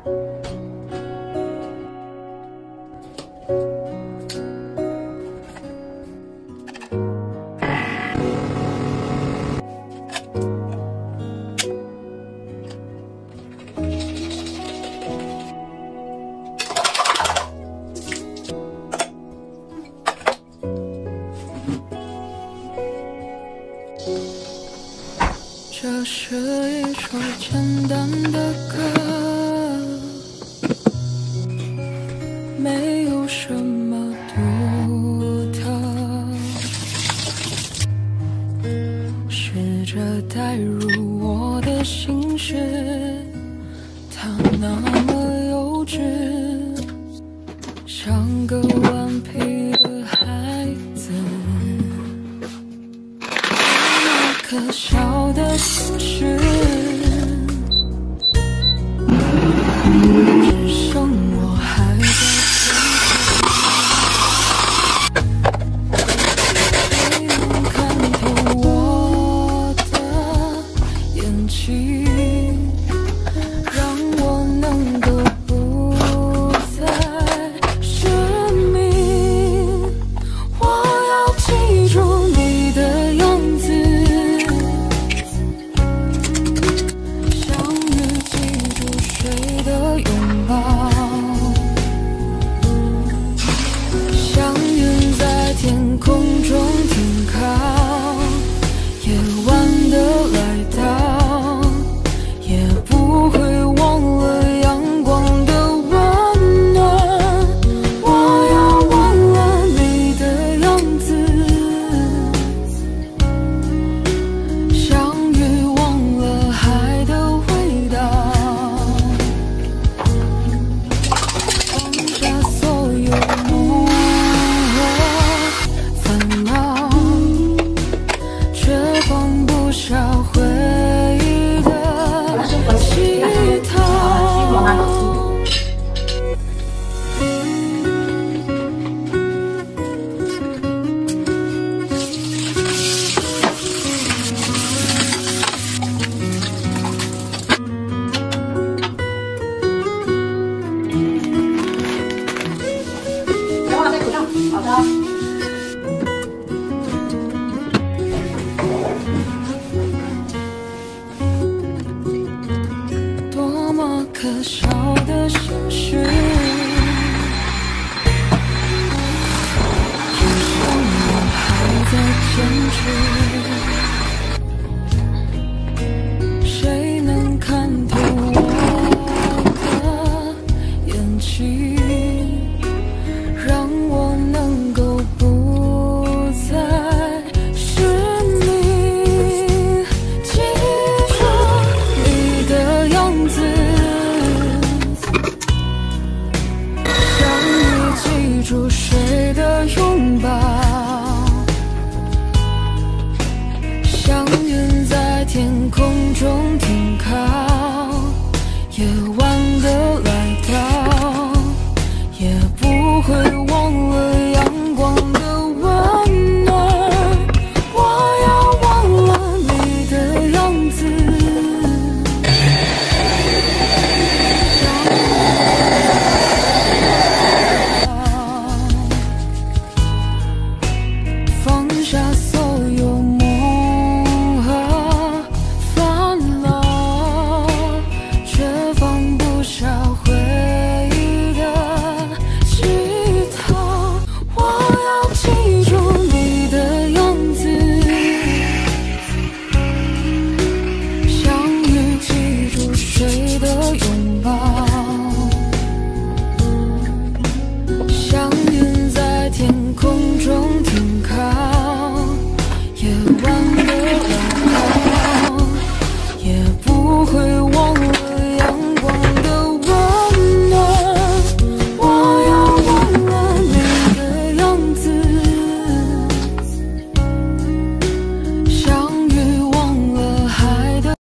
这是一首简单的歌，没有什么独特，试着带入我的心事，它那么幼稚，像个顽皮的孩子。可笑的心事，只剩我还在坚持。谁能看透我的眼睛，让我能够不再失明？我要记住你的样子。天空中停靠，夜晚的来到，也不会忘了阳光的温暖。我要忘了你的样子，相遇忘了海的味道，放下所有放不下回忆的乞讨。 别忘了戴口罩，好的。 可笑的心事，只剩我还在坚持。